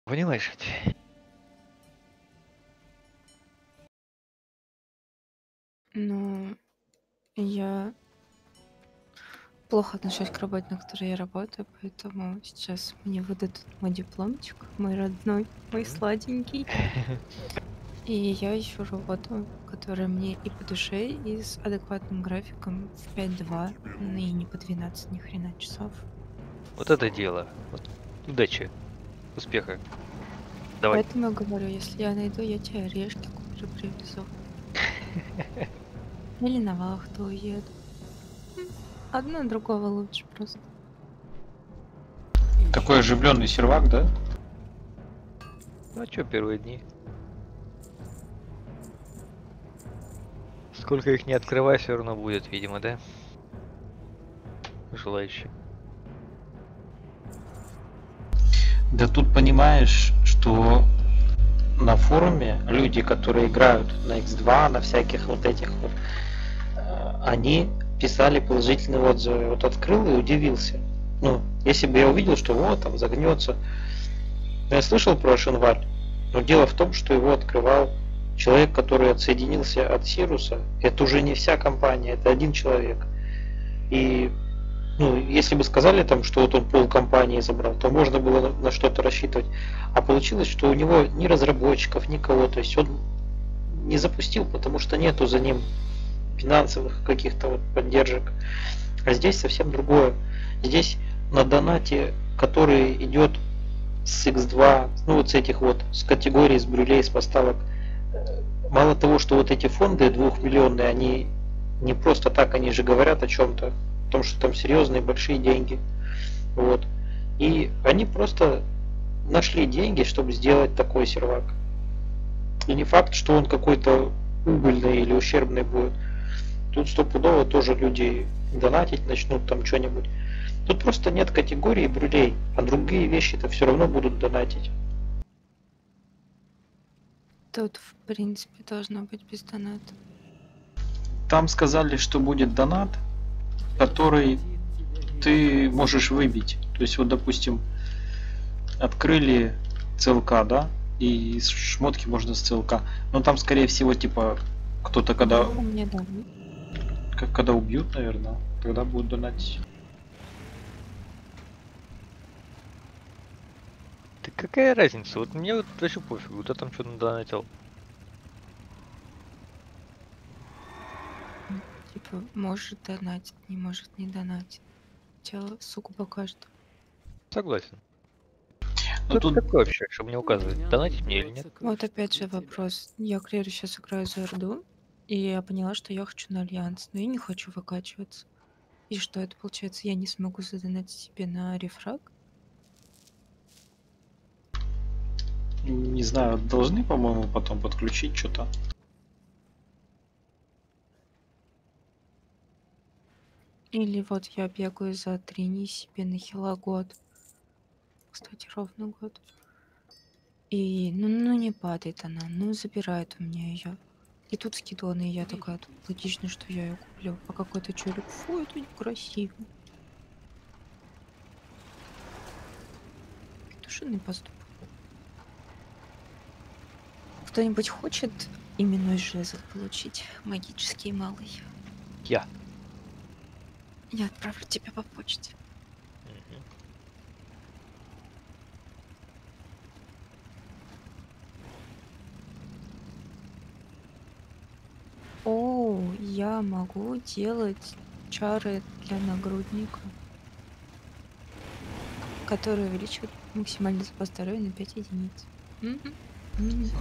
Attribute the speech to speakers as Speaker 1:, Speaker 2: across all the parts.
Speaker 1: Понимаешь ведь?
Speaker 2: Ну, я плохо отношусь к работе, на которой я работаю, поэтому сейчас мне выдадут мой дипломчик, мой родной, мой
Speaker 1: М.
Speaker 2: сладенький. И я ищу работу, которая мне и по душе, и с адекватным графиком в 5-2, ну и не по 12 ни хрена часов.
Speaker 1: Вот это дело. Вот удачи, успеха. Давай.
Speaker 2: Поэтому я говорю, если я найду, я тебе орешки куплю, привезу. Или на вахту уеду. Одно другого лучше просто.
Speaker 3: Такой оживленный сервак, да?
Speaker 1: Ну а чё первые дни? Сколько их не открывай, все равно будет, видимо, да? Желающие.
Speaker 3: Да тут понимаешь, что на форуме люди, которые играют на X2, на всяких вот этих вот, они писали положительные отзывы. Вот открыл и удивился. Ну, если бы я увидел, что вот там загнется. Я слышал про Шинваль, но дело в том, что его открывал человек, который отсоединился от Сируса. Это уже не вся компания, это один человек. И ну, если бы сказали там, что вот он полкомпании забрал, то можно было на что-то рассчитывать. А получилось, что у него ни разработчиков, никого. То есть он не запустил, потому что нету за ним финансовых каких-то вот поддержек. А здесь совсем другое. Здесь на донате, который идет с X2, ну вот с этих вот, с категории, с брюлей, с поставок, мало того, что вот эти фонды 2-миллионные, они не просто так, они же говорят о чем-то, о том, что там серьезные большие деньги. Вот. И они просто нашли деньги, чтобы сделать такой сервак. И не факт, что он какой-то убыльный или ущербный будет. Тут стопудово тоже люди донатить начнут там что-нибудь. Тут просто нет категории брюлей, а другие вещи-то все равно будут донатить.
Speaker 2: Тут, в принципе, должно быть без доната.
Speaker 3: Там сказали, что будет донат, который ты можешь выбить. То есть вот, допустим, открыли CLK, да, и шмотки можно с CLK. Но там, скорее всего, типа, кто-то когда,
Speaker 2: Ну, мне дали.
Speaker 3: когда убьют, наверное, тогда будут донатить.
Speaker 1: Да какая разница? Вот мне вот вообще пофигу, кто там что надонатил.
Speaker 2: Типа, может донатить, не может не донатить. Дело сугубо каждого.
Speaker 1: Согласен.
Speaker 3: Но
Speaker 1: Кто ты
Speaker 3: тут
Speaker 1: такой вообще, чтобы мне указывать, донатить мне или нет?
Speaker 2: Вот опять же вопрос. Я, к примеру, сейчас играю за Орду, и я поняла, что я хочу на Альянс, но я не хочу выкачиваться. И что это получается? Я не смогу задонатить себе на рефраг?
Speaker 3: не знаю, должны, по-моему, потом подключить что-то.
Speaker 2: Или вот я бегаю за Трини себе на хила год. Кстати, ровно год. И ну не падает она, ну забирает у меня ее. И тут скидоны, и я такая, тут логично, что я ее куплю. А какой-то челик, фу, это некрасиво. Петушиный поступок. Кто-нибудь хочет именной жезл получить? Магический малый.
Speaker 1: Я.
Speaker 2: Я отправлю тебя по почте.
Speaker 1: Мгм.
Speaker 2: О, я могу делать чары для нагрудника, которые увеличивают максимальный запас здоровья на 5 единиц. Мгм. Мгм.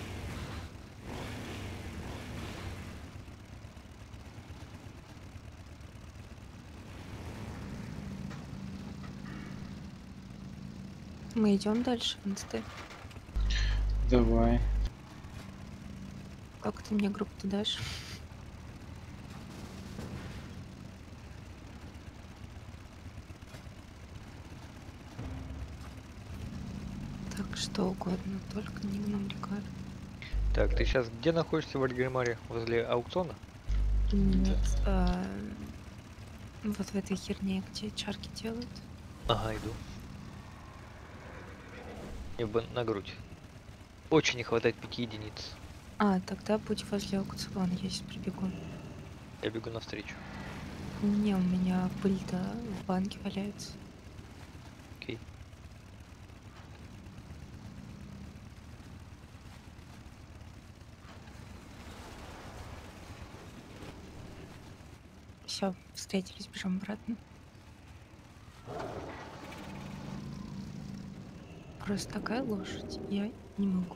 Speaker 2: Мы идем дальше в инсты.
Speaker 3: Давай.
Speaker 2: Как ты мне группу дашь? Так, что угодно, только не гном лекарь.
Speaker 1: Так, ты сейчас где находишься в Альгримаре? Возле аукциона?
Speaker 2: Нет, вот в этой херне, где чарки делают.
Speaker 1: Ага, иду. Мне бы на грудь. Очень не хватает 5 единиц.
Speaker 2: А, тогда будь возле аукциона, я сейчас прибегу.
Speaker 1: Я бегу навстречу.
Speaker 2: Не, у меня пыль-то в банке валяется.
Speaker 1: Окей.
Speaker 2: Все, встретились, бежим обратно. Просто такая лошадь, я не могу.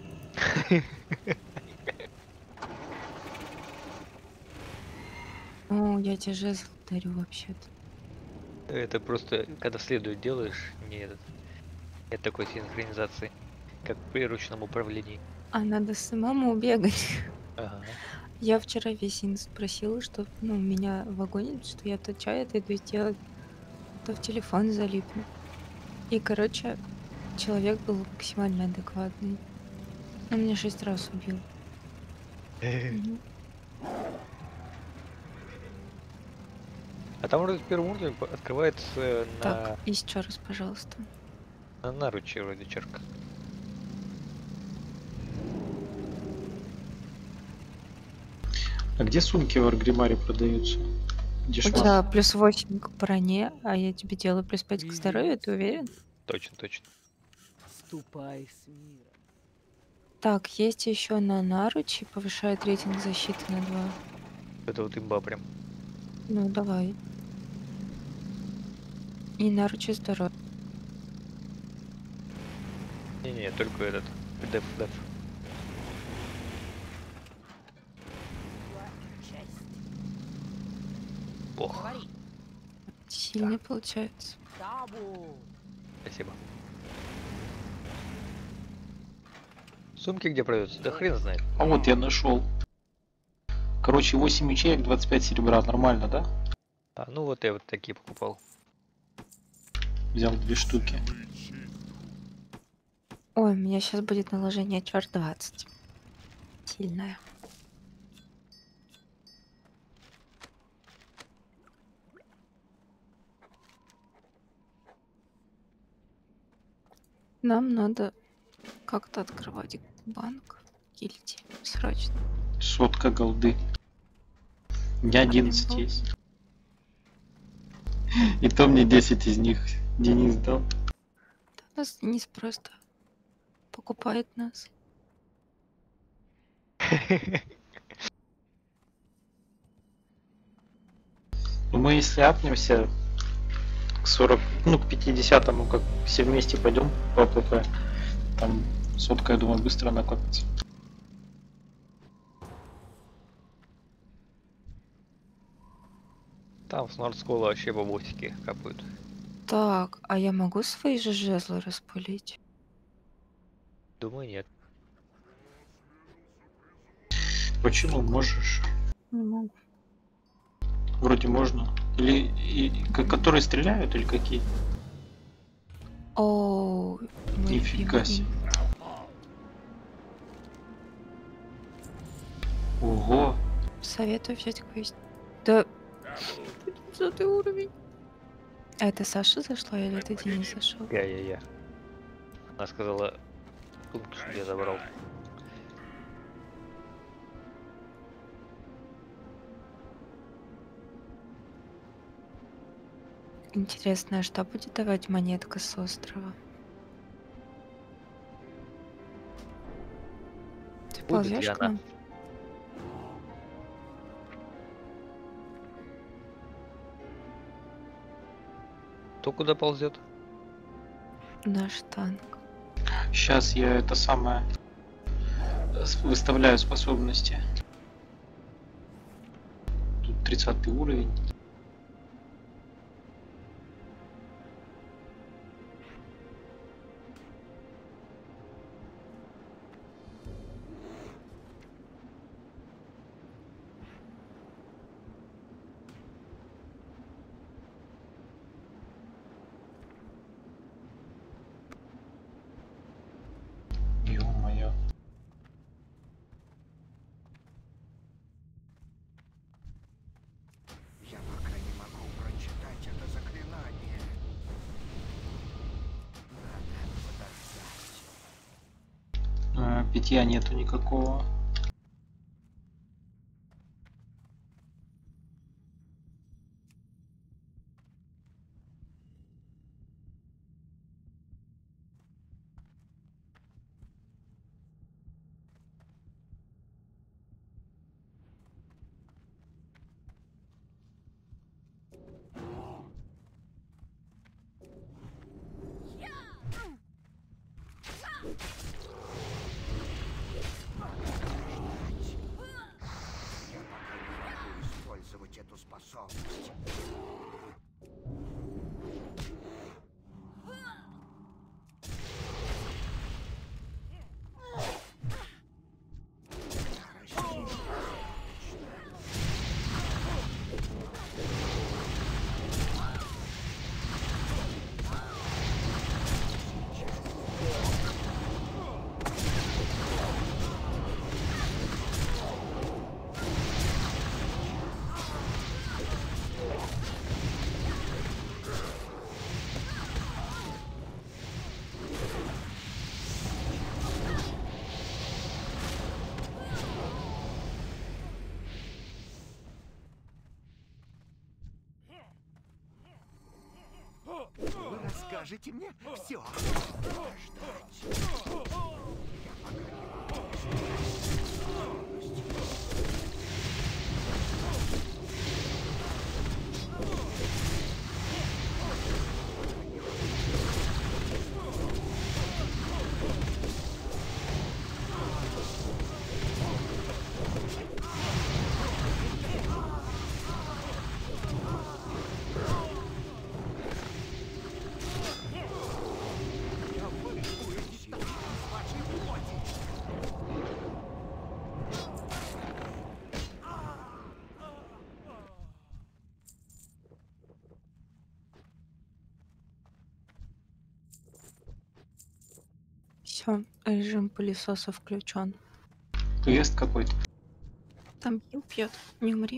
Speaker 2: О, я тебе жезл дарю вообще-то.
Speaker 1: Это просто, когда следует делаешь, нет такой синхронизации, как при ручном управлении.
Speaker 2: А надо самому бегать.
Speaker 1: Ага.
Speaker 2: Я вчера весь день спросила, что ну, меня вагонит, что я то чай это иду делать, то в телефон залипну. И, короче, человек был максимально адекватный. Он меня 6 раз убил. Мгм.
Speaker 1: А там вроде в первом уровне открывается
Speaker 2: Так, еще раз, пожалуйста.
Speaker 1: на наруче вроде черка.
Speaker 3: А где сумки в Аргримаре продаются? Где
Speaker 2: У
Speaker 3: шмат?
Speaker 2: тебя плюс 8 к броне, а я тебе делаю плюс 5 к здоровью, ты уверен?
Speaker 1: Точно, точно.
Speaker 4: Ступай с миром.
Speaker 2: Так, есть еще на наручи, повышает рейтинг защиты на 2.
Speaker 1: Это вот имба прям.
Speaker 2: Ну, давай. И наручи здоровья.
Speaker 1: Не-не, только этот. Деф. Ох,
Speaker 4: Говори.
Speaker 2: Сильный получается.
Speaker 4: Табу.
Speaker 1: спасибо. Сумки где продаются? Да хрен знает.
Speaker 3: А вот я нашел. Короче, 8 ячеек, 25 серебра. Нормально, да?
Speaker 1: А, ну вот я вот такие покупал.
Speaker 3: Взял 2 штуки.
Speaker 2: Ой, у меня сейчас будет наложение чар 20. Сильное. Нам надо как-то открывать банк гильдии. Срочно.
Speaker 3: Сотка голды. У меня 11
Speaker 2: Ой,
Speaker 3: есть. И то мне 10 из них Денис дал.
Speaker 2: да у нас Денис просто покупает нас.
Speaker 3: Ну, мы если апнемся к 40, ну к 50-му, как все вместе пойдем по ПП, там сотка, я думаю, быстро накопится.
Speaker 1: Там с Нордскола вообще бабосики капают.
Speaker 2: Так, а я могу свои же жезлы распылить?
Speaker 1: Думаю, нет.
Speaker 3: Почему можешь?
Speaker 2: Не могу.
Speaker 3: Вроде можно. Или которые стреляют, или какие?
Speaker 2: О, мой
Speaker 3: Нифига
Speaker 2: любимый.
Speaker 3: себе. Ого.
Speaker 2: Советую взять квест. Да. 500 уровень. А это Саша зашла или это Денис зашел?
Speaker 1: Я. Она сказала, сумки, чтобы я забрал.
Speaker 2: Интересно, а что будет давать монетка с острова? Ты
Speaker 1: Будет
Speaker 2: ползешь
Speaker 1: ли
Speaker 2: к
Speaker 1: она?
Speaker 2: нам?
Speaker 1: Кто куда ползет?
Speaker 2: Наш танк.
Speaker 3: Сейчас я это самое выставляю способности. Тут 30 уровень. Ё-моё. питья нету никакого.
Speaker 5: Я пока не могу использовать эту способность. Вы расскажете мне все.
Speaker 2: Все, режим пылесоса включен.
Speaker 3: Квест какой-то.
Speaker 2: Там Ю пьет, не умри.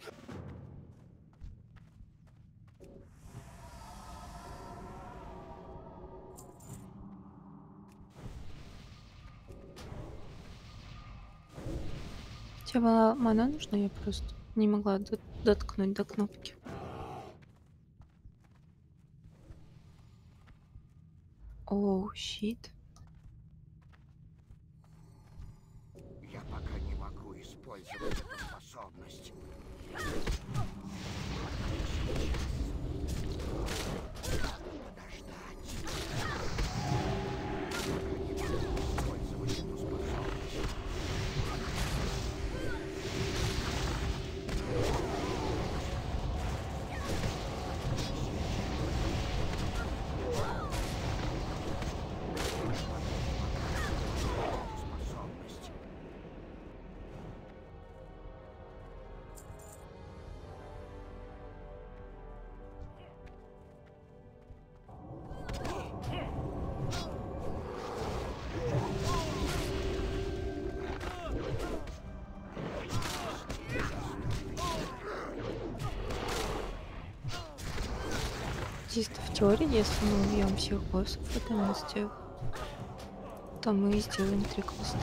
Speaker 2: Тебе была мана нужна? Я просто не могла доткнуть до кнопки. Оу, щит.
Speaker 5: Я пока не могу использовать эту способность.
Speaker 2: Чисто в теории, если мы убьем всех боссов в этом месте, то мы сделаем 3 квеста.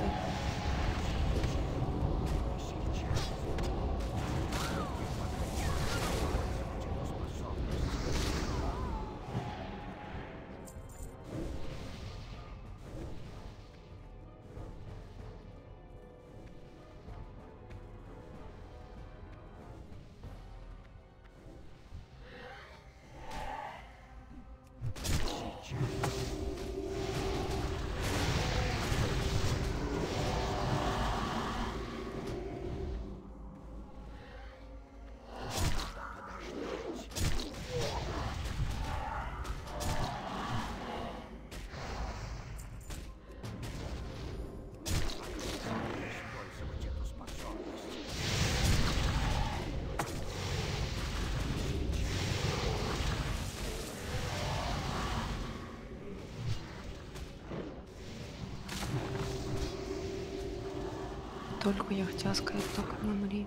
Speaker 2: Только я хотела сказать, только не умри.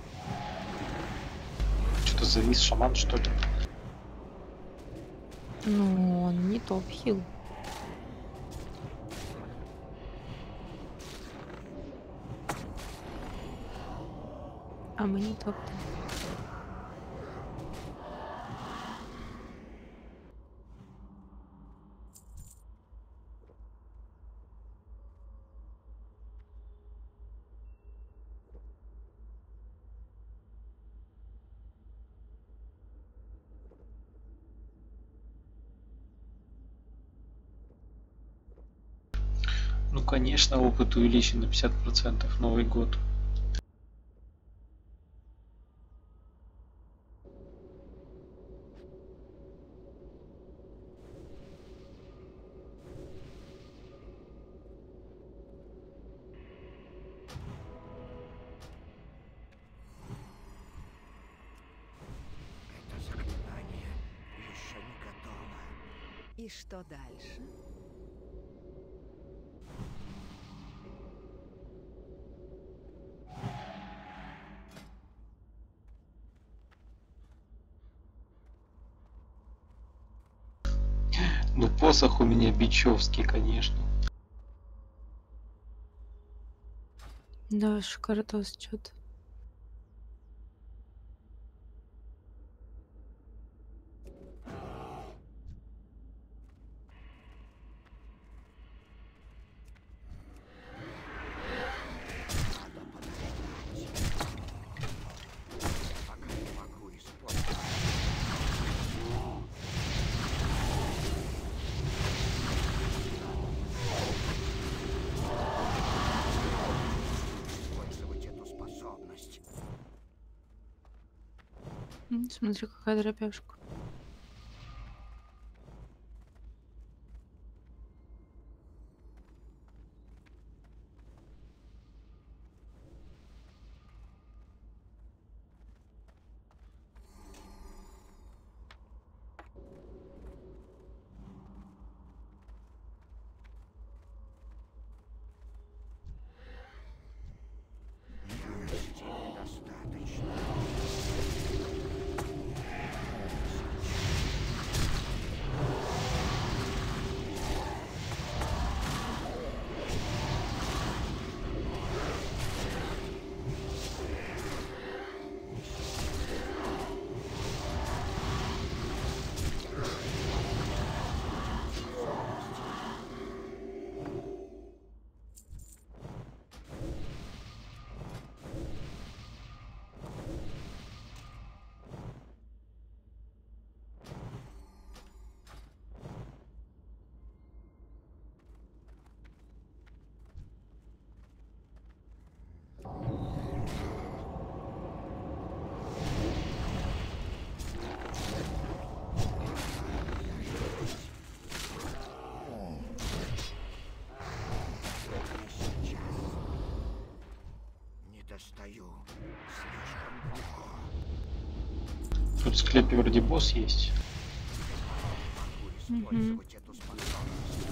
Speaker 3: Что-то завис шаман, что ли?
Speaker 2: Ну, он не топ-хил. А мы не топтаем.
Speaker 3: Ну, конечно, опыт увеличен на 50%. Новый год.
Speaker 5: Это заклинание еще не готово.
Speaker 4: И что дальше?
Speaker 3: Ну, посох у меня бичевский, конечно.
Speaker 2: Да, шикардос что-то.
Speaker 5: Пока не могу использовать. Использовать эту способность.
Speaker 2: Смотри, какая дробяшка.
Speaker 5: Ярости недостаточно. Не достаю. Слишком плохо.
Speaker 3: Тут в склепе вроде босс есть.
Speaker 5: Могу использовать эту способность.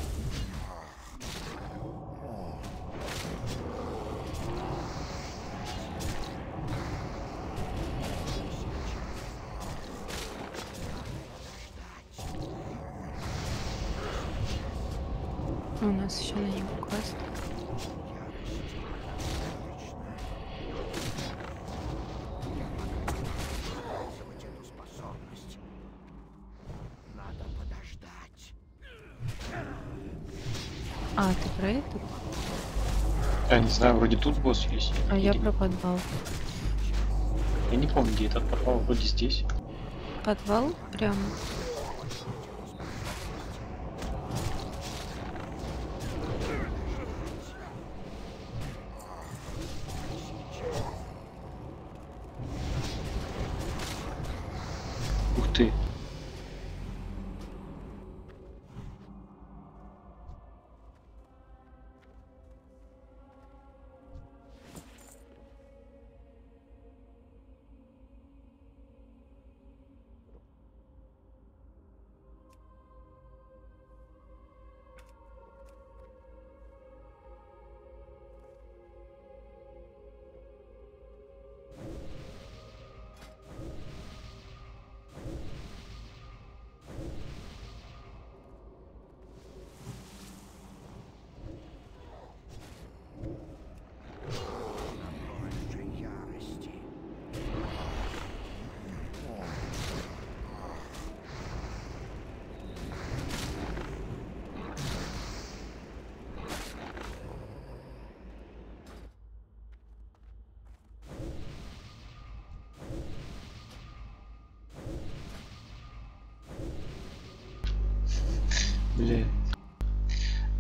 Speaker 2: У нас еще на него квест.
Speaker 5: Ярости недостаточно. Я пока не могу использовать эту способность. Надо подождать.
Speaker 2: А, ты про это?
Speaker 3: Я не знаю, вроде тут босс есть.
Speaker 2: А я
Speaker 3: Или-
Speaker 2: про подвал.
Speaker 3: Я не помню, где этот подвал. Вроде здесь.
Speaker 2: Подвал прям.
Speaker 3: Ух ты.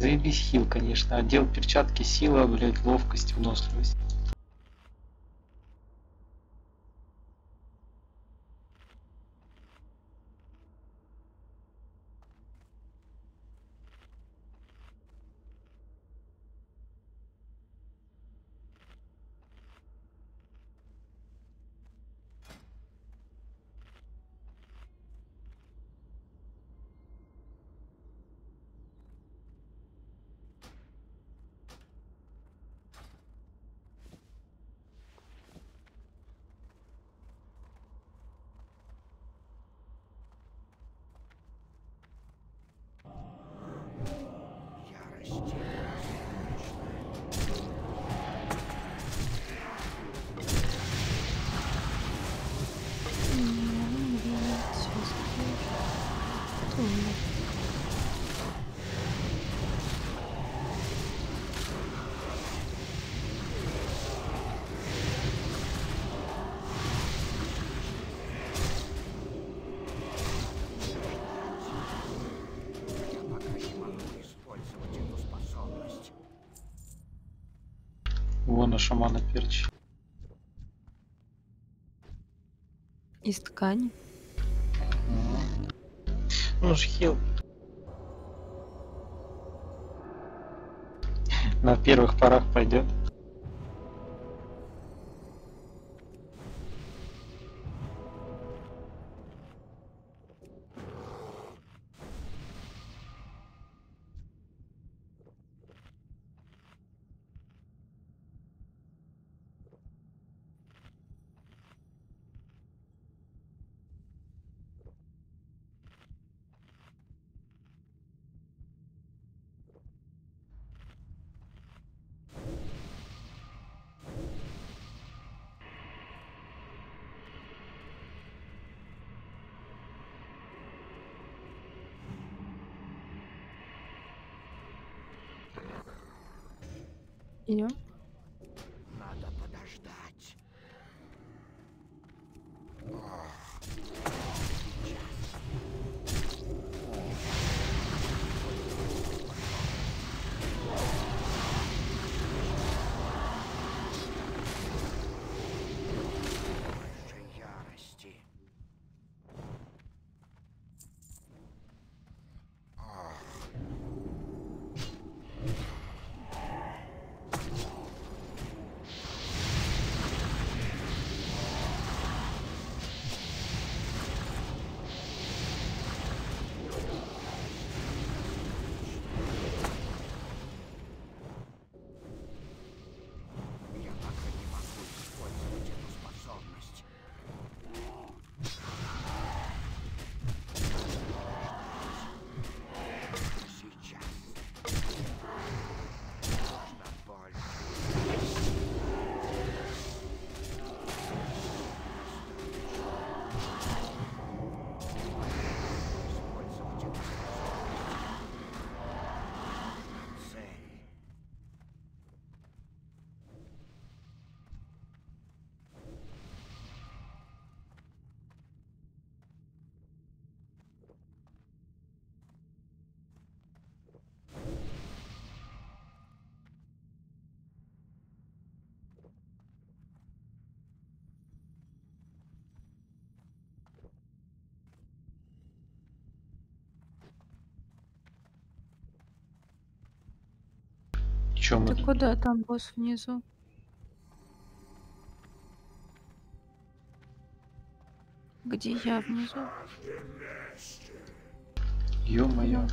Speaker 3: заебись хил, конечно. Отдел перчатки, сила, блядь, ловкость, выносливость.
Speaker 5: Ярость. Я пока не могу использовать эту способность.
Speaker 3: Вон у шамана перч.
Speaker 2: Из ткани.
Speaker 3: Ну ж хил. На первых порах пойдет.
Speaker 2: Идем.
Speaker 5: Надо подождать. Больше ярости. Я пока не могу использовать эту способность. Сейчас. Нужно больше. Использовать эту способность. Цель.
Speaker 3: Чё мы
Speaker 2: Ты
Speaker 3: тут?
Speaker 2: куда там, босс, внизу? Где я внизу?
Speaker 3: Ё-моё.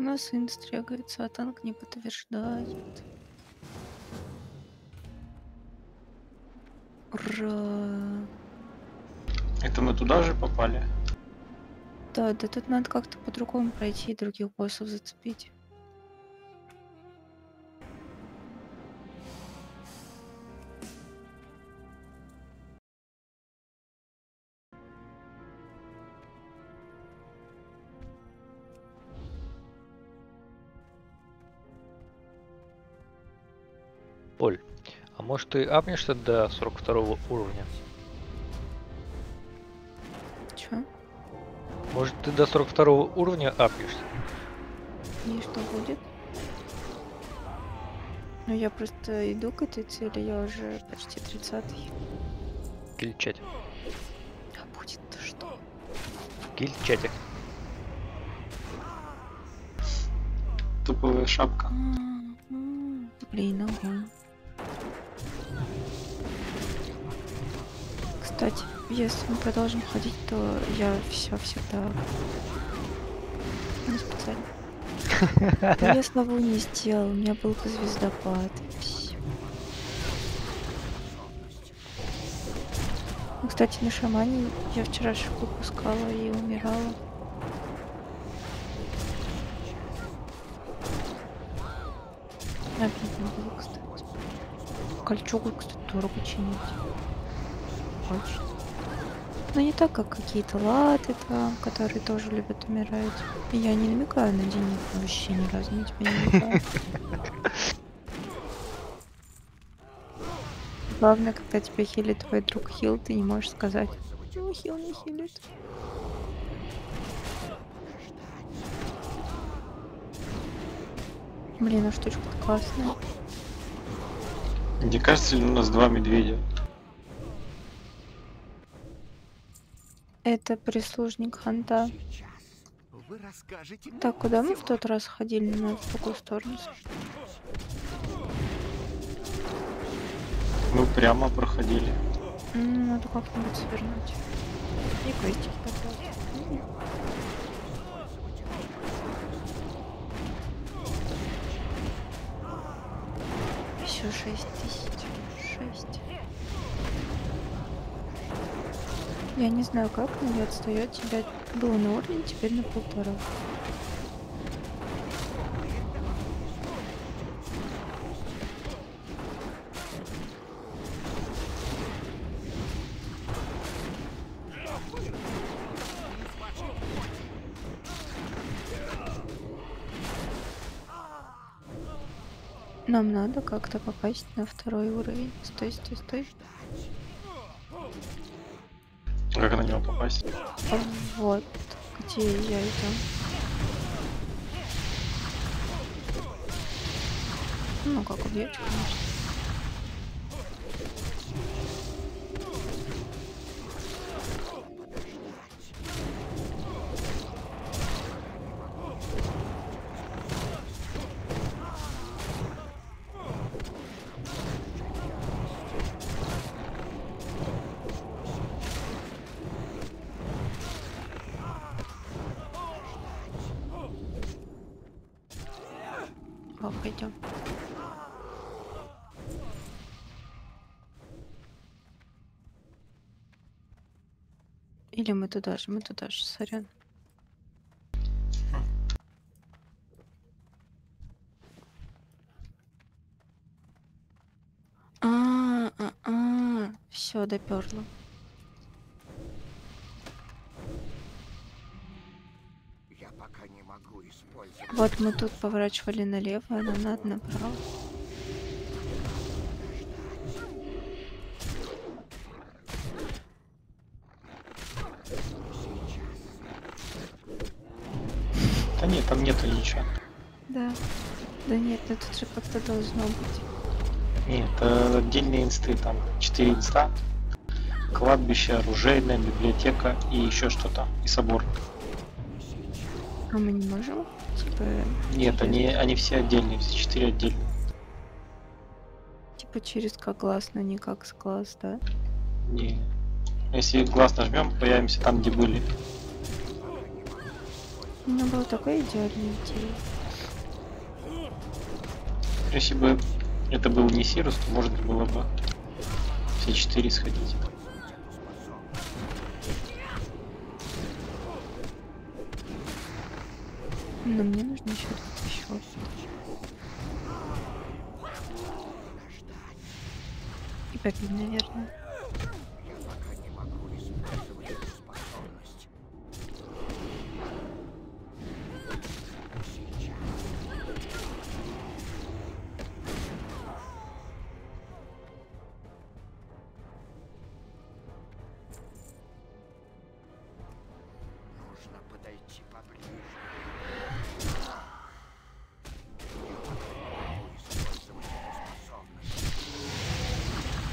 Speaker 2: У нас сын стригается, а танк не подтверждает. Ура!
Speaker 3: Это мы туда же попали?
Speaker 2: Да, да тут надо как-то по-другому пройти и других боссов зацепить.
Speaker 1: Оль, а может ты апнешься до 42 уровня?
Speaker 2: Чё?
Speaker 1: Может ты до 42 уровня апнешься?
Speaker 2: И что будет? Ну я просто иду к этой цели, я уже почти 30-й.
Speaker 1: В гильд-чате.
Speaker 2: А будет-то что?
Speaker 1: В гильд-чате.
Speaker 3: Туповая шапка.
Speaker 2: Блин, огонь. Кстати, если мы продолжим ходить, то я все всегда не специально. Но я славу не сделал, у меня был бы звездопад. Всё. Ну, кстати, на шамане я вчера шипы пускала и умирала. Обидно было, кстати. Кольчугу, кстати, дорого чинить. Очень. Но не так, как какие-то латы там, которые тоже любят умирать. И я не намекаю на денег, вообще ни разу на тебя не намекаю. Главное, когда тебя хилит твой друг хил, ты не можешь сказать: ну, хил не хилит. Блин, а штучка-то классная.
Speaker 3: Мне кажется, ли у нас два медведя?
Speaker 2: Это прислужник Ханта.
Speaker 5: Сейчас вы расскажете мне
Speaker 2: Так, куда мы в
Speaker 5: всё.
Speaker 2: тот раз ходили? На в какую сторону?
Speaker 3: Мы прямо проходили.
Speaker 2: Надо как-нибудь свернуть. И квестики потратить. Еще 6000. 6. Я не знаю как, но я отстаю от тебя. Было на уровне, теперь на 1,5. Нам надо как-то попасть на 2 уровень. Стой, стой, стой.
Speaker 3: Как на него попасть?
Speaker 2: Вот где я иду. Ну, как убьете, конечно. Пойдем. Или мы туда же, сорян. Все, доперла.
Speaker 5: Я пока не могу использовать.
Speaker 2: Вот мы тут поворачивали налево, а нам надо направо.
Speaker 3: Да нет, там нету ничего.
Speaker 2: Да. Да нет, ну тут же как-то должно быть.
Speaker 3: Нет, это отдельные инсты, там 4 инста. Кладбище, оружейная, библиотека и еще что-то. И собор.
Speaker 2: А мы не можем? Типа...
Speaker 3: Нет, они все отдельные, все 4 отдельные.
Speaker 2: Типа через как глаз, но не как с глаз, да?
Speaker 3: Не. Если глаз нажмем, появимся там, где были.
Speaker 2: У меня была такая идеальная идея.
Speaker 3: Если бы это был не Сирус, то можно было бы все 4 сходить.
Speaker 2: Но мне нужно еще тут еще. И побить, наверное.
Speaker 5: Я пока не могу использовать эту способность. Сейчас. Нужно подойти поближе. Я пока не могу использовать эту способность.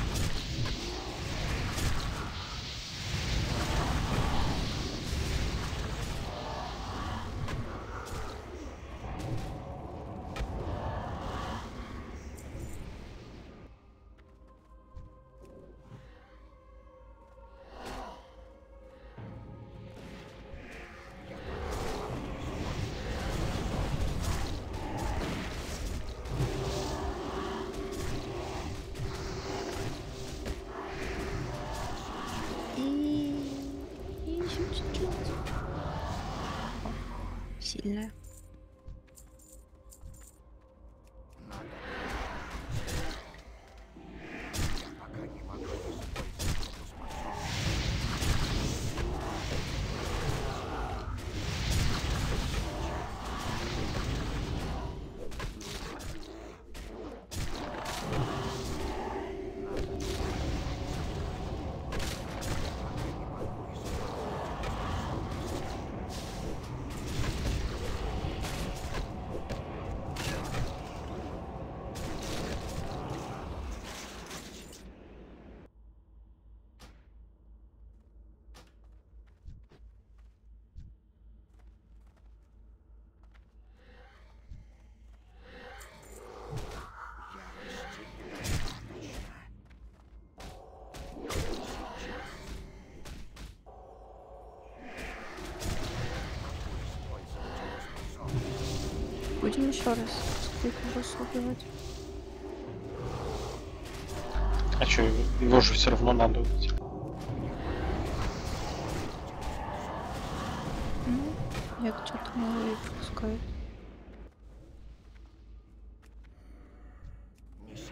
Speaker 2: И еще чуть-чуть. О, сильная.
Speaker 5: Я пока не могу использовать эту способность.
Speaker 2: Будем еще раз сколько босса убивать.
Speaker 3: А что, его же все равно надо убить.
Speaker 2: Ну, я что-то мало и пропускаю.
Speaker 5: Не сейчас.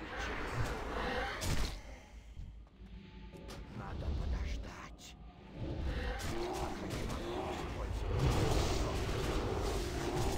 Speaker 5: Надо подождать. Я пока не могу использовать эту способность.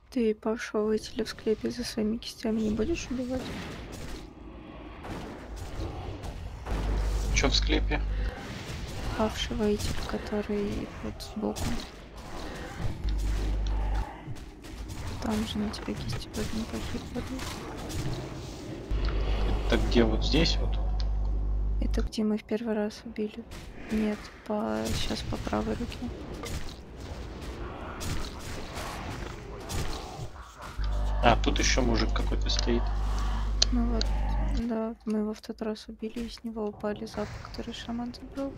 Speaker 2: Ты павшего воителя в склепе за своими кистями не будешь убивать?
Speaker 3: Чё в склепе?
Speaker 2: Павший воитель, который вот сбоку. Там же на тебя кисти потом плохие падают.
Speaker 3: Так где вот здесь вот?
Speaker 2: Это где мы в первый раз убили? Нет, сейчас по правой руке.
Speaker 3: А, тут еще мужик какой-то стоит.
Speaker 2: Ну вот, да, мы его в тот раз убили, и с него упали запах, который шаман забрал.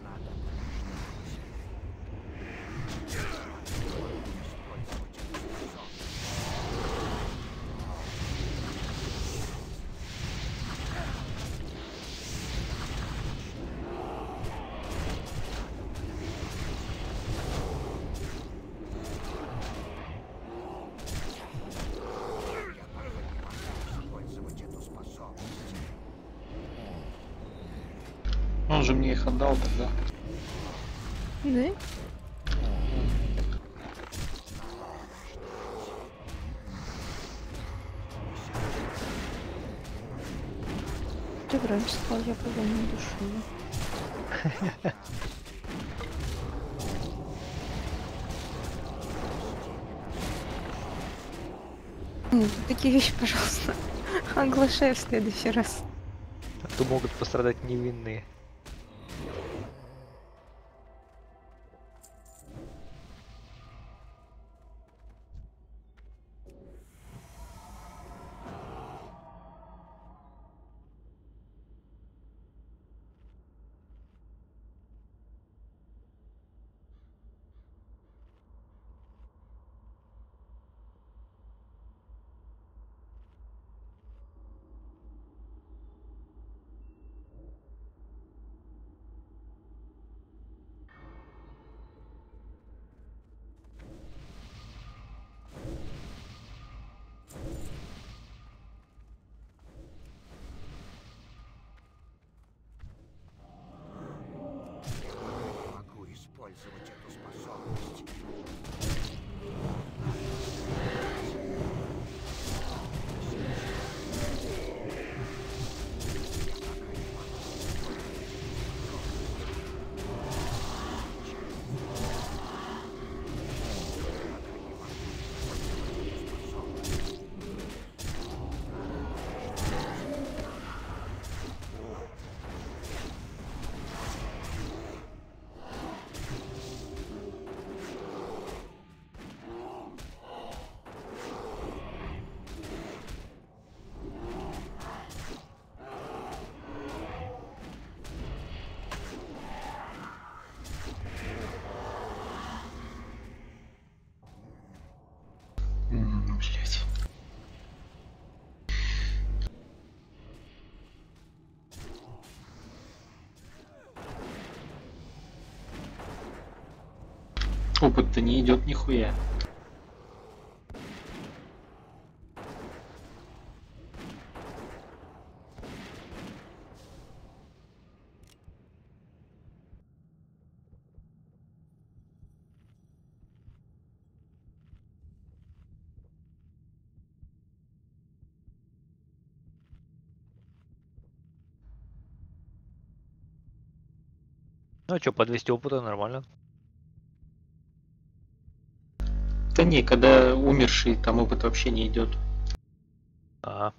Speaker 5: Использовать эту способность.
Speaker 3: Он же мне их отдал тогда.
Speaker 2: Да? Ты раньше сказал, я бы его не душила. Нет, такие вещи, пожалуйста, оглашай в следующий раз.
Speaker 1: А то могут пострадать невинные.
Speaker 5: Могу использовать эту способность.
Speaker 3: Блять. Опыт-то не идет нихуя.
Speaker 1: Ну а чё, по 200 опыта нормально.
Speaker 3: Да не, когда умерший, там опыт вообще не идет.
Speaker 1: А,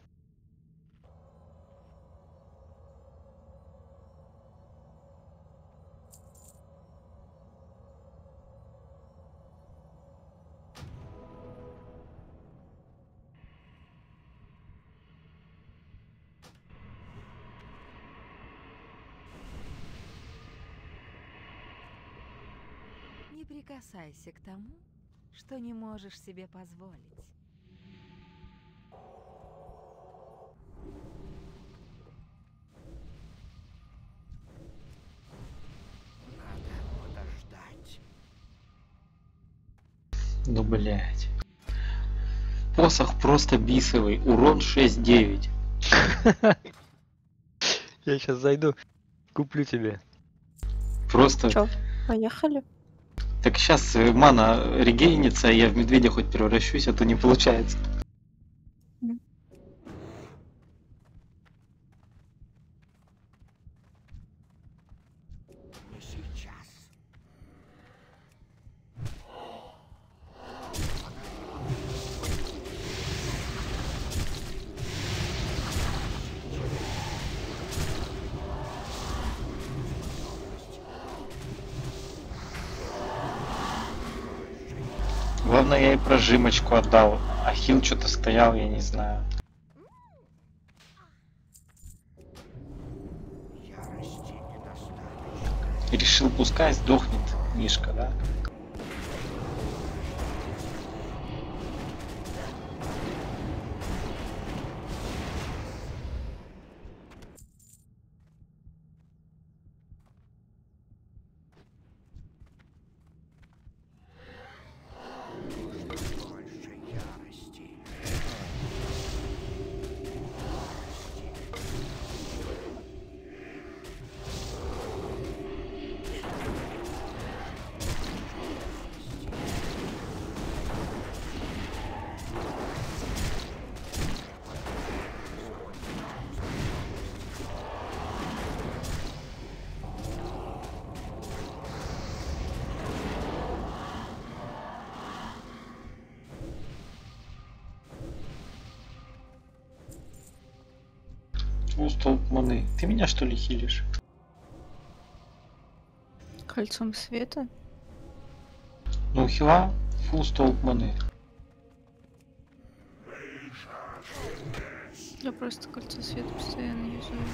Speaker 4: Не прикасайся к тому, что не можешь себе позволить.
Speaker 5: Надо подождать.
Speaker 3: Ну блять. Посох просто бисовый. Урон 6-9.
Speaker 1: я сейчас зайду, куплю тебе.
Speaker 3: Просто
Speaker 2: Чё, поехали?
Speaker 3: Так сейчас мана регенится, и я в медведя хоть превращусь, а то не получается.
Speaker 5: Не сейчас.
Speaker 3: Главное, я и прожимочку отдал, а хил что-то стоял, я не знаю.
Speaker 5: Ярости недостаточно.
Speaker 3: И решил, пускай сдохнет Мишка, да?
Speaker 5: Больше ярости.
Speaker 3: Ну, столб маны. Ты меня что ли хилишь?
Speaker 2: Кольцом света?
Speaker 3: Ну, хила, фул столб маны.
Speaker 2: Я просто кольцо света постоянно юзаю.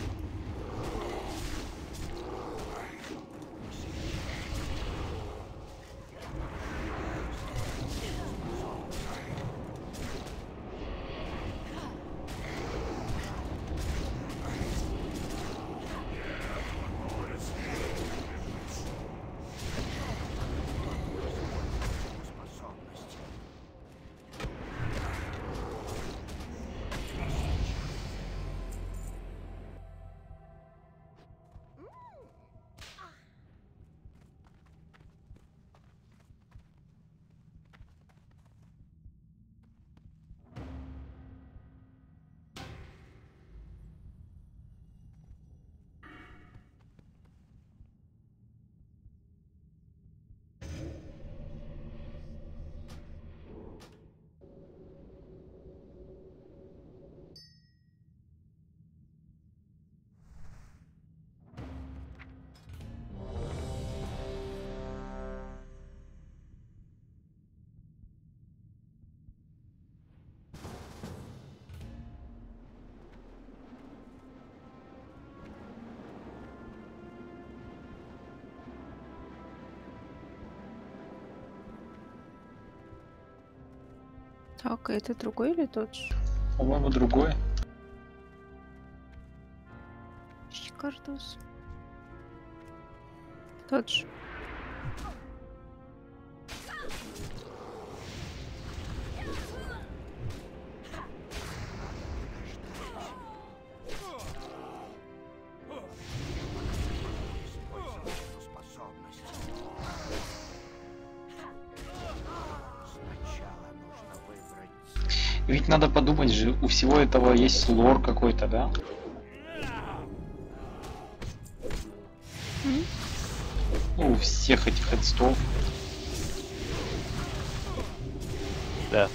Speaker 5: Способность.
Speaker 2: Так, а это другой или тот же?
Speaker 3: По-моему, другой.
Speaker 2: Шикардос. Тот же.
Speaker 5: Использовать эту способность. Сначала нужно выбрать.
Speaker 3: Ведь надо подумать же, у всего этого есть лор какой-то, да? Ну, у всех этих отстов.
Speaker 1: Да.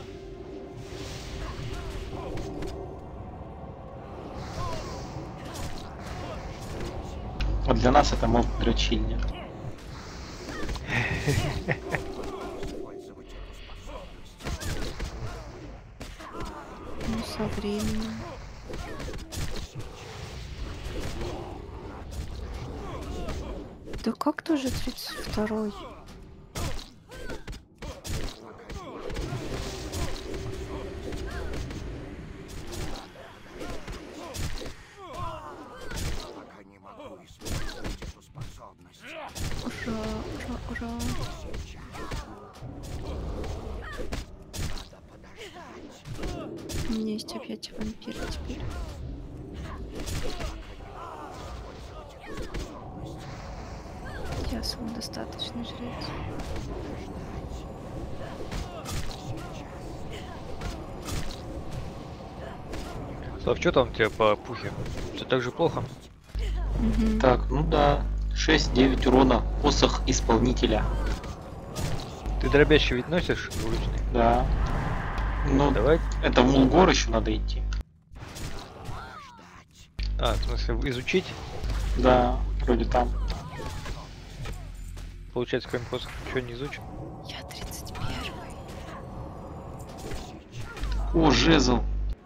Speaker 3: Вот для нас это мод дрочильня.
Speaker 5: Использовать эту способность.
Speaker 2: Ну, со временем. Да как тоже 32-й?
Speaker 5: Пока не могу использовать эту способность.
Speaker 2: Ура, ура, ура.
Speaker 5: Надо подождать.
Speaker 2: У меня есть объятие вампира теперь.
Speaker 5: Использовать эту способность.
Speaker 2: Я самодостаточный жрец.
Speaker 1: Слав, что там у тебя по пухе? Все так же плохо?
Speaker 2: Мгм.
Speaker 3: Так, ну да. 6-9 урона. Посох исполнителя.
Speaker 1: Ты дробящий ведь носишь двуручный?
Speaker 3: Да. Ну,
Speaker 1: Давай.
Speaker 3: это в Мулгор еще надо идти.
Speaker 1: А, в смысле, изучить?
Speaker 3: Да, вроде там.
Speaker 1: Получается, кроме посоха ничего не изучим.
Speaker 2: Я 31-й.
Speaker 3: О, жезл.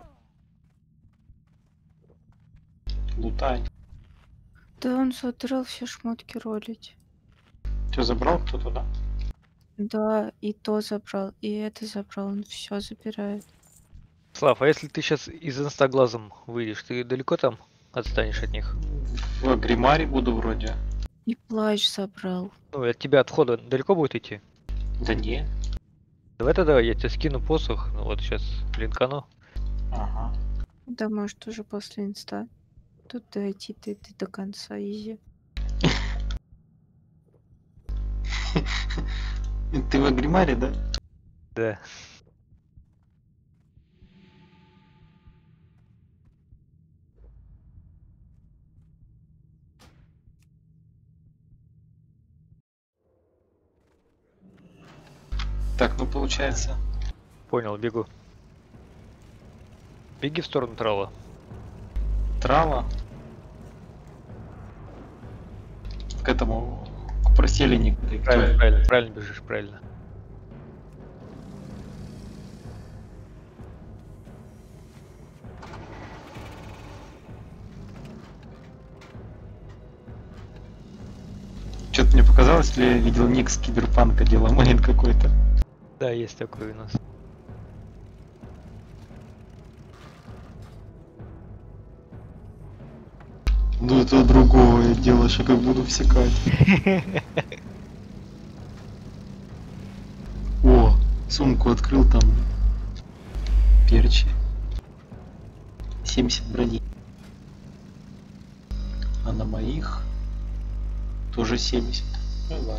Speaker 3: Лутай.
Speaker 2: Да он задрал все шмотки ролить.
Speaker 3: Что, забрал кто-то, да?
Speaker 2: Да, и то забрал, и это забрал. Он все забирает.
Speaker 1: Слав, а если ты сейчас из инстаглазом выйдешь, ты далеко там отстанешь от них?
Speaker 3: В Гримаре буду вроде.
Speaker 2: И плащ забрал.
Speaker 1: Ну, от тебя от входа далеко будет идти?
Speaker 3: Да не.
Speaker 1: Давай тогда я тебе скину посох, ну вот сейчас линкану.
Speaker 3: Ага.
Speaker 2: Да, может, уже после инста. Тут дойти ты до конца изи.
Speaker 3: Ты в Гримаре, да?
Speaker 1: Да.
Speaker 3: Так, ну получается.
Speaker 1: Понял, бегу. Беги в сторону трала.
Speaker 3: Трава. К этому. К проселеннику.
Speaker 1: Правильно, правильно, правильно бежишь, правильно.
Speaker 3: Что-то мне показалось, ли я видел ник с Киберпанка, Деламейн какой-то.
Speaker 1: Да, есть такой у нас.
Speaker 3: Ну это другое дело, что как буду всекать. О, сумку открыл там. Перчи. 70 брони. А на моих тоже 70. Ну ладно.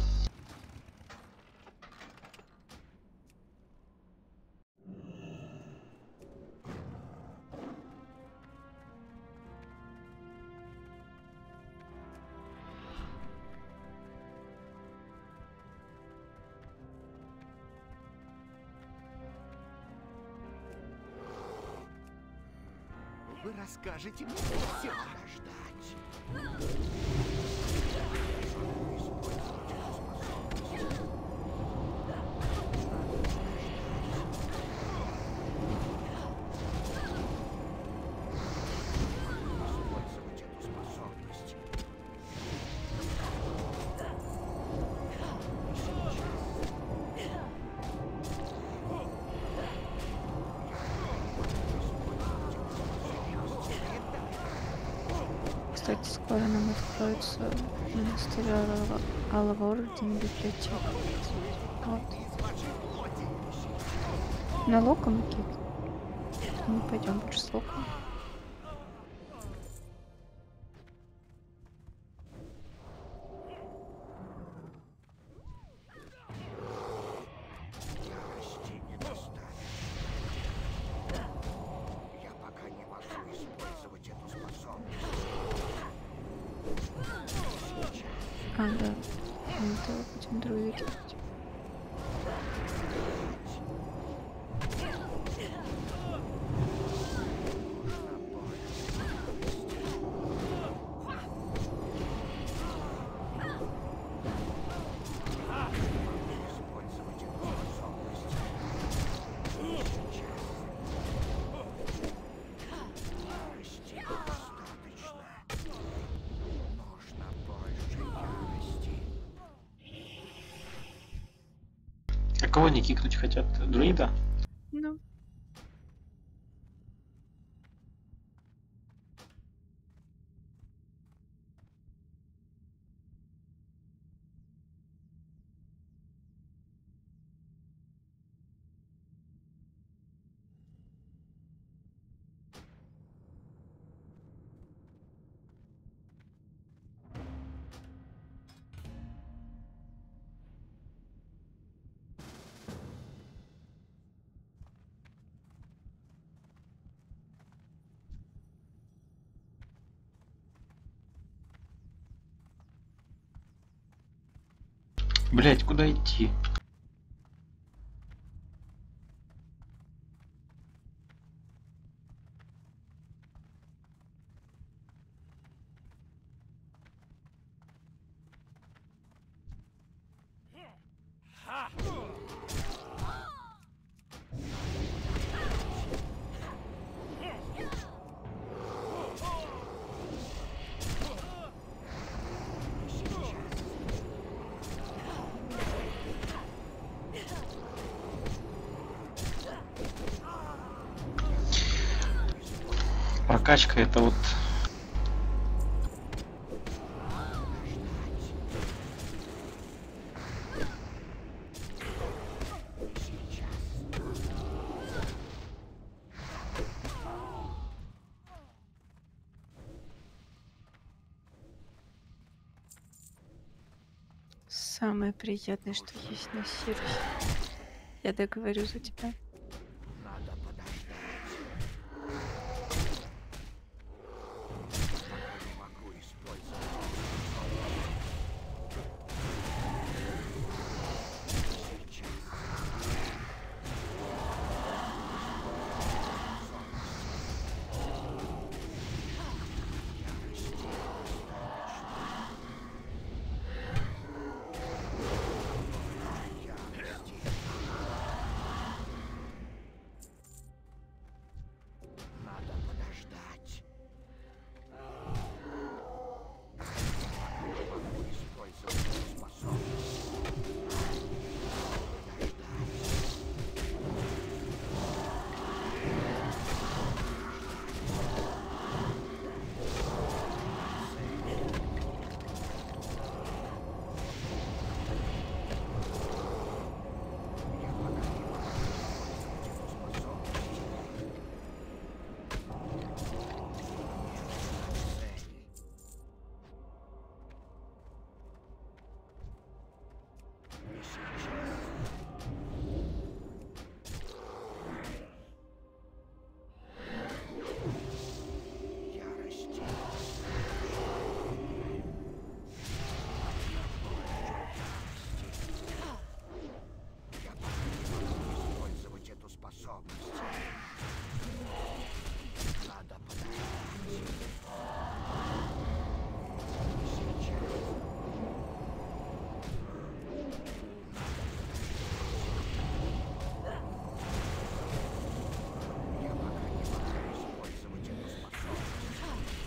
Speaker 5: Вы расскажете мне все. Ждать. Использовать эту способность.
Speaker 2: Кстати, скоро нам откроется монастырь Алого Ордена, библиотека. Вот. На локом кит. Мы пойдем больше с локом.
Speaker 5: Ярости не достанет. Я пока не могу использовать эту способность.
Speaker 2: А, да. Мы этого будем друидить.
Speaker 5: Использовать эту способность. Ярости недостаточно. Нужно больше ярости.
Speaker 3: А кого не кикнуть хотят? Друида?
Speaker 2: Ну,
Speaker 3: Блять, куда идти? Прокачка это вот
Speaker 2: Самое приятное, что есть на Сирусе. Я договорю за тебя.
Speaker 5: Надо подождать. Пока не могу использовать. Сейчас. Надо подождать. Не могу использовать эту способность. Использовать эту способность. Надо подождать. Я пока не могу использовать эту способность.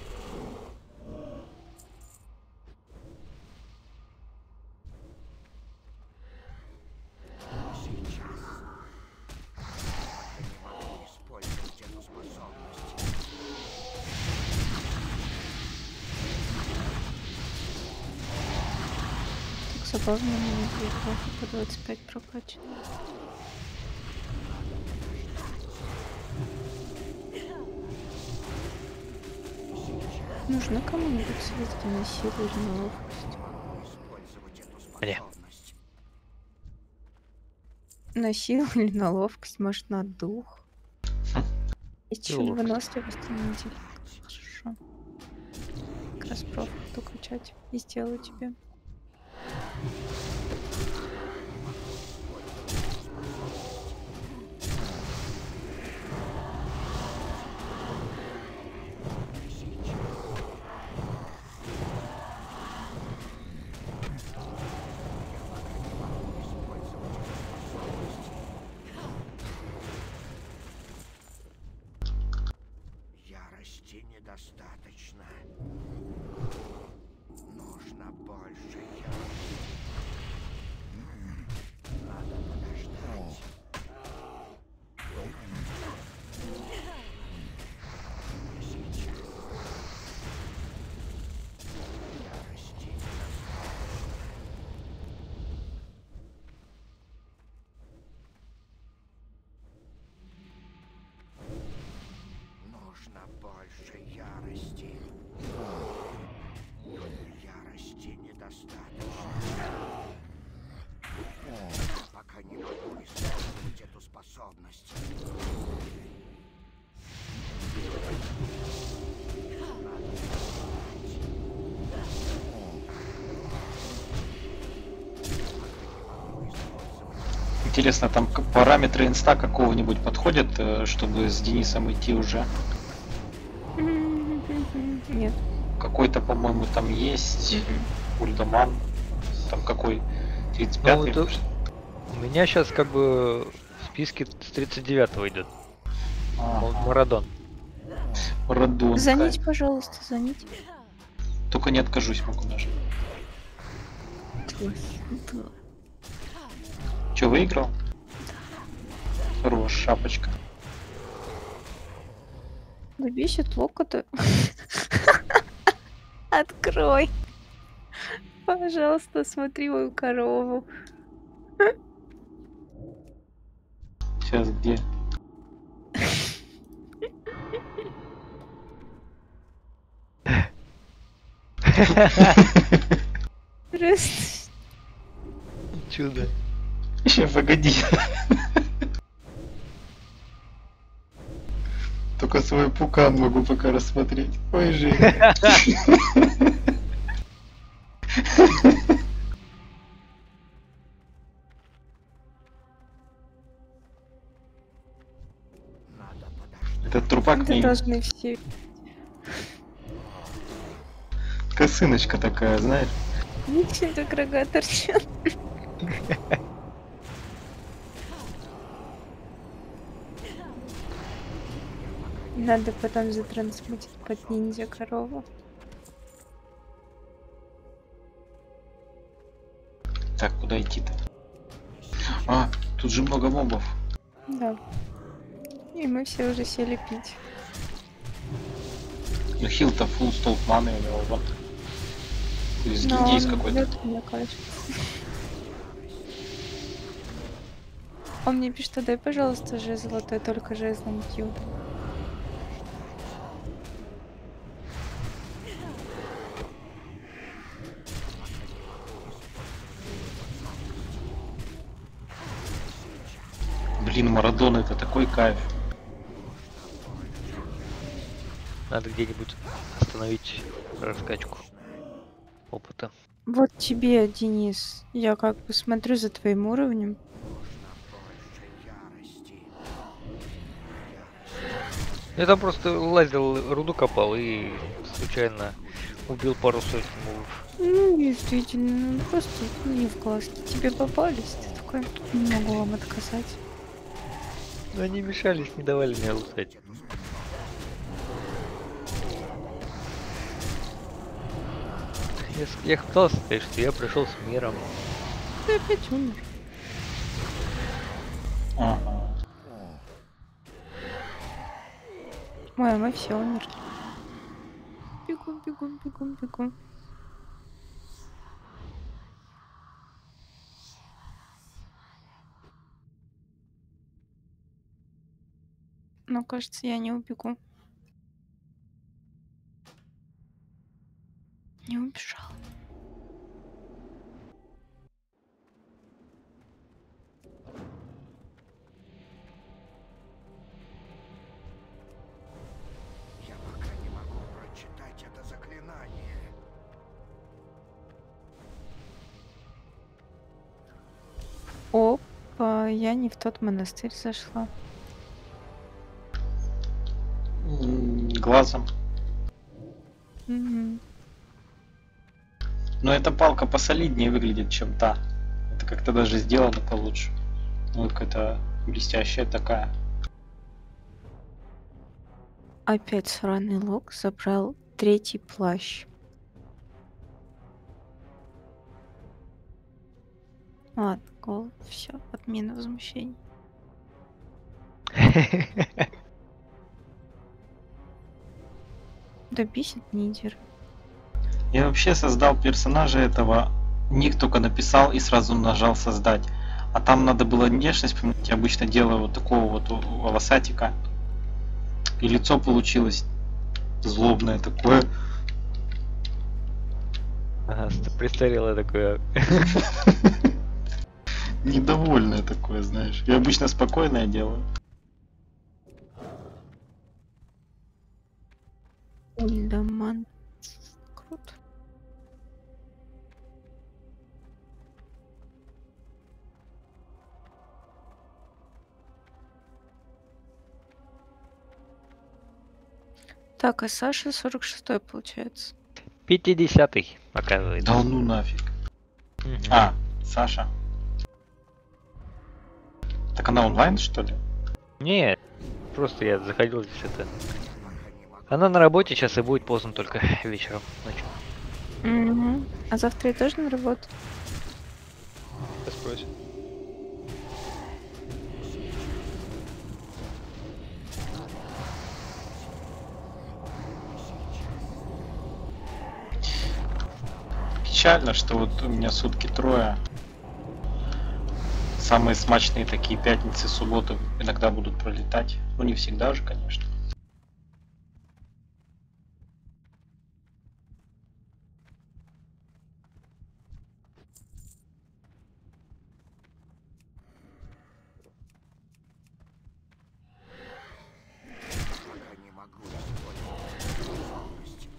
Speaker 5: Сейчас. Пока не могу использовать эту способность.
Speaker 2: Так забавно, у меня плохо по 25 прокачано. Нужно кому-нибудь съездить на силу или на ловкость?
Speaker 5: Могу использовать эту
Speaker 1: Мне.
Speaker 5: способность.
Speaker 2: На силу или на ловкость, может на дух? Есть еще на
Speaker 1: ловкость.
Speaker 2: выносливость на неделю. Хорошо. Как раз проф буду качать и сделаю тебе.
Speaker 5: Ярости недостаточно. Нужно больше ярости. Надо подождать. Сейчас. Ярости недостаточно. Нужно больше ярости. Ярости недостаточно. Пока не могу использовать эту способность. Надо подождать. Пока
Speaker 3: Интересно, там параметры инста какого-нибудь подходят, чтобы с Денисом идти уже?
Speaker 2: Нет.
Speaker 3: Какой-то, по-моему, там есть ульдаман. Там какой? 35-й?
Speaker 1: Ну, вот, у меня сейчас как бы в списке с 39-го идет. Марадон.
Speaker 3: Радон.
Speaker 2: Занить, пожалуйста, занить.
Speaker 3: Только не откажусь, могу даже. Че, выиграл? Хорош, шапочка.
Speaker 2: Да бесит локоты. Открой. Пожалуйста, смотри мою корову.
Speaker 3: Сейчас где?
Speaker 2: Просто
Speaker 1: Чудо.
Speaker 3: Сейчас, погоди. Только свой пукан могу пока рассмотреть. Ой, Женя.
Speaker 5: Надо подождать.
Speaker 3: Этот трупак
Speaker 2: это
Speaker 3: не...
Speaker 2: должны все.
Speaker 3: Косыночка такая, знаешь.
Speaker 2: Ничего, как рога торчат. Надо потом затрансмутить под ниндзя корову.
Speaker 3: Так, куда идти-то? А, тут же много мобов.
Speaker 2: Да. И мы все уже сели пить.
Speaker 3: Ну хил-то full столб маны у него, вон. Из
Speaker 2: Но
Speaker 3: гильдии из
Speaker 2: он
Speaker 3: какой-то.
Speaker 2: бьёт, мне кажется. Он мне пишет, дай, пожалуйста, жезл, а то я только жезлом бью.
Speaker 3: Блин, Марадон это такой кайф.
Speaker 1: Надо где-нибудь остановить раскачку опыта.
Speaker 2: Вот тебе, Денис, я как бы смотрю за твоим уровнем.
Speaker 5: Больше ярости.
Speaker 1: Я там просто лазил, руду копал и случайно убил пару сотен мувов.
Speaker 2: Ну, действительно, ну, просто не в глазки. Тебе попались, ты такой, не могу вам отказать.
Speaker 1: Но они мешались, не давали мне лутать. Я пытался сказать, что я пришел с миром.
Speaker 2: Ты опять умер.
Speaker 3: Ага.
Speaker 2: Ой, а мы все умерли. Бегу, бегу, бегу, бегу. Но кажется, я не убегу. Не убежал.
Speaker 5: Я пока не могу прочитать это заклинание.
Speaker 2: Опа, я не в тот монастырь зашла.
Speaker 3: Глазом.
Speaker 2: Мгм.
Speaker 3: Но эта палка посолиднее выглядит, чем та. Это как-то даже сделано получше. Ну, какая-то блестящая такая.
Speaker 2: Опять сраный лук забрал 3-й плащ. Ладно, гол, все, отмена возмущений. Да бесит нидер.
Speaker 3: Я вообще создал персонажа этого. Ник только написал и сразу нажал создать. А там надо было внешность поменять. Я обычно делаю вот такого вот волосатика. И лицо получилось злобное такое.
Speaker 1: Ага, престарелое такое.
Speaker 3: Недовольное такое, знаешь. Я обычно спокойное делаю.
Speaker 2: Ульдаман. Круто. Так, а Саша 46-й получается.
Speaker 1: 50-й, оказывается.
Speaker 3: Да ну нафиг.
Speaker 1: Мгм.
Speaker 3: А, Саша. Так она онлайн, что ли?
Speaker 1: Не, просто я заходил здесь это.
Speaker 5: Пока не могу.
Speaker 1: Она на работе сейчас и будет поздно только вечером, ночью.
Speaker 2: Мгм. А завтра я тоже на работу?
Speaker 1: Сейчас спросим.
Speaker 3: Печально, что вот у меня сутки трое. Самые смачные такие пятницы, субботы иногда будут пролетать. Ну не всегда же, конечно.
Speaker 5: Пока не могу использовать способность.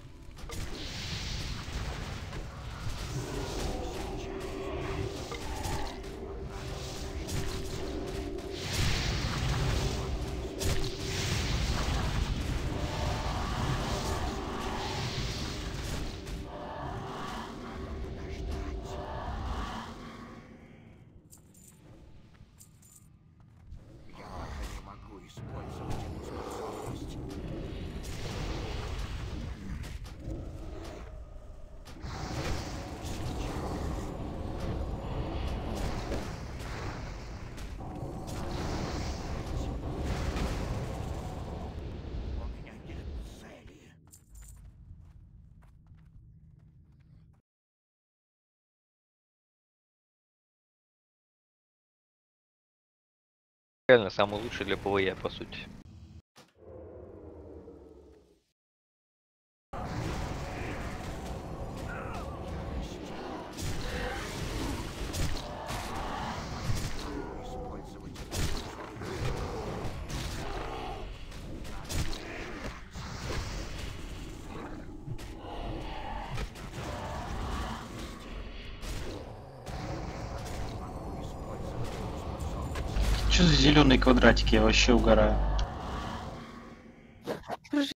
Speaker 5: Я пока не могу использовать эту способность. У меня нет цели.
Speaker 1: Реально самый лучший для ПВЕ, по сути.
Speaker 5: Использовать эту способность. Могу использовать эту способность.
Speaker 3: Что за зеленые квадратики? Я вообще угораю.